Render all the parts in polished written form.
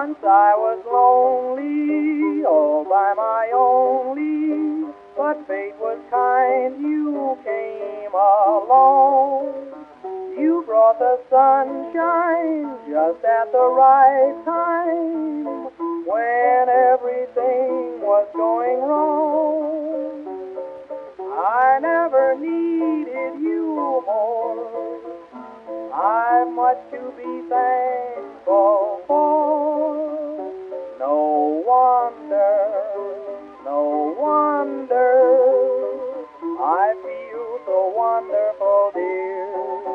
Once I was lonely, all by my only, but fate was kind, you came along. You brought the sunshine just at the right time, when everything was going wrong. I never needed you more. I've much to be thankful for. No wonder, no wonder, I feel so wonderful, dear.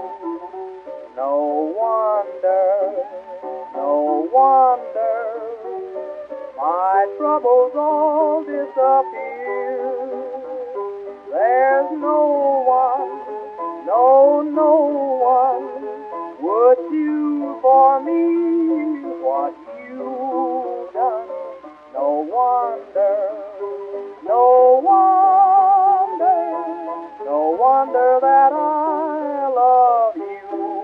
No wonder, no wonder, my troubles all disappear. There's no one, no one would do for me what you've done. No wonder, no wonder, no wonder that I love you.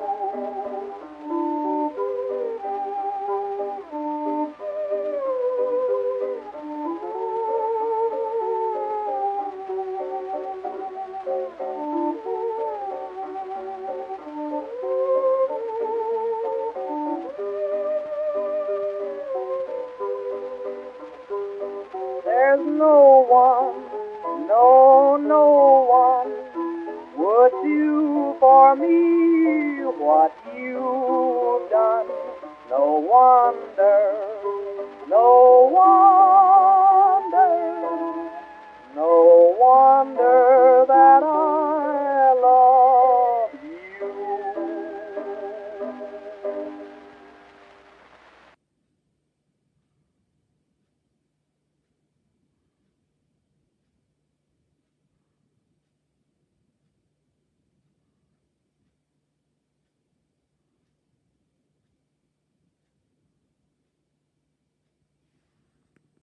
There's no one, no one would do for me what you've done. No wonder, no wonder.